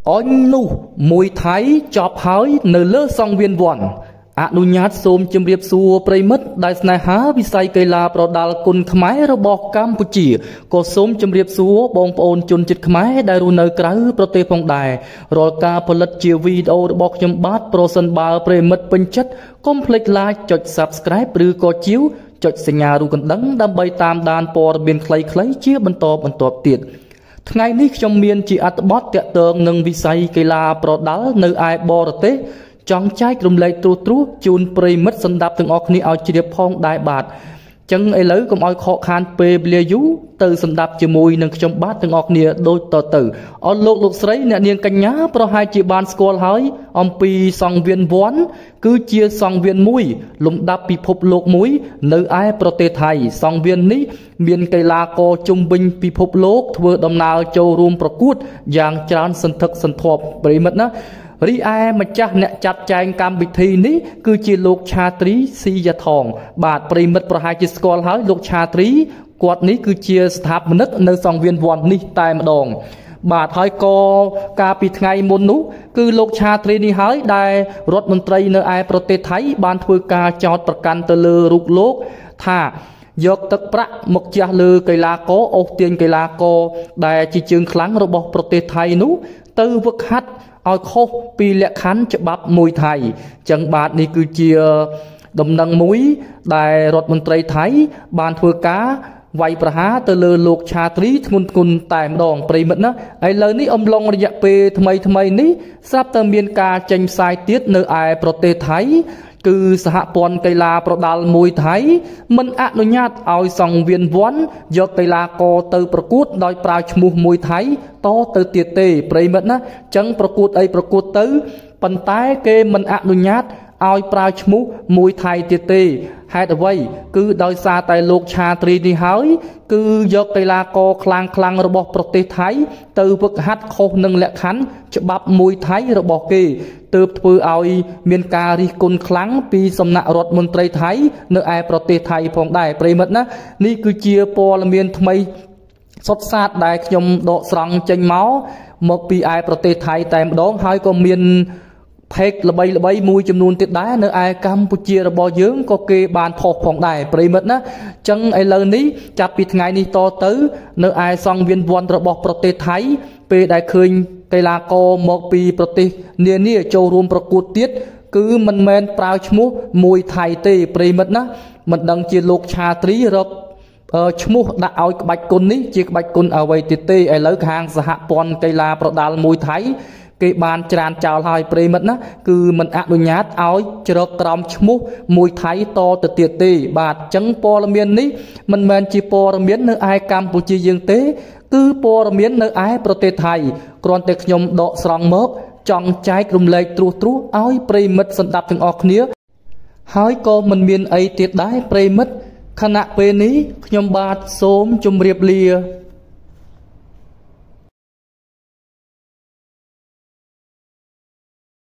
អញនោះមួយថៃចប់ហើយនៅលើសង្វៀនវ័នអនុញ្ញាតសូមជម្រាបសួរប្រិមិត្តដែលស្នេហាវិស័យកីឡាប្រដាល់គុណខ្មែររបស់កម្ពុជាក៏សូមជម្រាបសួរបងប្អូនជនជាតិខ្មែរដែលរស់នៅក្រៅប្រទេសផងដែររាល់ការផលិតជាវីដេអូរបស់ខ្ញុំបាទប្រសិនបើប្រិមិត្តពេញចិត្តកុំភ្លេច like ចុច Subscribe ឬក៏ជាវចុចសញ្ញារូបកណ្ដឹងដើម្បីតាមដានព័ត៌មានខ្លីៗជាបន្តបន្ទាប់ទៀតថ្ងៃនេះខ្ញុំមានជាអត្ថបទទាក់ទងនឹងវិស័យកីឡាប្រដាល់នៅឯបរទេសចង់ចែករំលែកត្រួសជូនប្រិមិត្តសម្ដាប់ទាំងអស់គ្នាឲ្យជ្រាបផងដែរបាទចឹងឥឡូវកុំឲ្យខកខានពេលវេលាយូរទៅសម្ដាប់ជាមួយនឹងខ្ញុំបាទទាំងអស់គ្នាដូចតទៅអរលោកស្រីអ្នកនាងកញ្ញាប្រហែលជាបានស្គាល់ហើយអំពីសង្វៀនវ័នគឺជាសង្វៀនមួយលំដាប់ពិភពលោកមួយនៅឯប្រទេសថៃសង្វៀននេះមានកីឡាករជុំវិញពិភពលោកធ្វើដំណើរចូលរួមប្រកួតយ៉ាងច្រើនសន្ធឹកសន្ធាប់ប្រិមិត្តណារីឯម្ចាស់អ្នកចាត់ចែងកម្មវិធីនេះគឺជាលោកឆាត្រីស៊ីយ៉ាថងបាទប្រិមិត្តប្រហែលជាស្គាល់ហើយលោកឆាត្រីគាត់នេះគឺជាស្ថាបនិកនៅសង្វៀនវ័ននេះតែម្ដងបាទហើយក៏កាលពីថ្ងៃមុននោះគឺលោកឆាត្រីនេះហើយដែលរដ្ឋមន្ត្រីនៅឯប្រទេសថៃបានធ្វើការចោទប្រកាន់ទៅលើរូបលោកថាយកទឹកប្រាក់មកជះលើកីឡាករអូសទាញកីឡាករដែលជាជើងខ្លាំងរបស់ប្រទេសថៃនោះទៅវឹកហាត់ឲ្យខុសពីលក្ខខណ្ឌច្បាប់មួយថៃចឹងបាទនេះគឺជាដំណឹងមួយដែលរដ្ឋមន្ត្រីថៃបានធ្វើការវាយប្រហារទៅលើលោកឆាត្រីធ្ងន់តែម្ដងប្រិមិត្តណាឥឡូវនេះអំឡុងរយៈពេលថ្មីនេះស្រាប់តែមានការចេញផ្សាយទៀតនៅឯប្រទេសថៃគឺសហព័ន្ធកីឡាប្រដាល់មួយថៃមិនអនុញ្ញាតឲ្យសង្វៀនវ័នយកកីឡាករទៅប្រកួតដោយប្រើឈ្មោះមួយថៃតទៅទៀតទេប្រិមិត្តណាចឹងប្រកួតអីប្រកួតទៅប៉ុន្តែគេមិនអនុញ្ញាតឲ្យប្រើឈ្មោះមួយថៃទៀតទេហេតុអ្វីគឺដោយសារតែលោកឆាត្រីនេះហើយគឺយកកីឡាករខ្លាំងរបស់ប្រទេសថៃទៅវឹកហាត់ខុសនឹងលក្ខខណ្ឌច្បាប់មួយថៃរបស់គេទើបធ្វើឲ្យមានការរិះគន់ខ្លាំងពីសំណាក់រដ្ឋមន្ត្រីថៃនៅឯប្រទេសថៃផងដែរប្រិមិត្តណានេះគឺជាព័ត៌មានថ្មីសុទ្ធសាធដែលខ្ញុំដកស្រង់ចេញមកពីឯប្រទេសថៃតែម្ដងហើយក៏មានផេកល្បីមួយចំនួនទៀតដែរនៅឯកម្ពុជារបស់យើងក៏គេបានផុសផងដែរប្រិមិត្តណាចឹងឥឡូវនេះចាប់ពីថ្ងៃនេះតទៅនៅឯសង្វៀនវ័នរបស់ប្រទេសថៃពេលដែលឃើញកីឡាករមកពីប្រទេសនានាចូលរួមប្រកួតទៀតគឺមិនមែនប្រើឈ្មោះមួយថៃទេប្រិមិត្តណាមិនដឹងជាលោកឆាត្រីរកឈ្មោះដាក់ឲ្យក្បាច់គុណនេះជាក្បាច់គុណអ្វីទៀតទេឥឡូវខាងសហព័ន្ធកីឡាប្រដាល់មួយថៃគេបានច្រានចោលហើយប្រិមិត្តណាគឺមិនអនុញ្ញាតឲ្យជ្រកក្រោមឈ្មោះមួយថៃតទៅទៀតទេបាទអញ្ចឹងព័ត៌មាននេះមិនមែនជាព័ត៌មាននៅឯកម្ពុជាយើងទេគឺព័ត៌មាននៅឯប្រទេសថៃគ្រាន់តែខ្ញុំដកស្រង់មកចង់ចែករំលែកត្រួសឲ្យប្រិមិត្តស្ដាប់ទាំងអស់គ្នាហើយក៏មិនមានអីទៀតដែរប្រិមិត្តខណៈពេលនេះខ្ញុំបាទសូមជម្រាបលា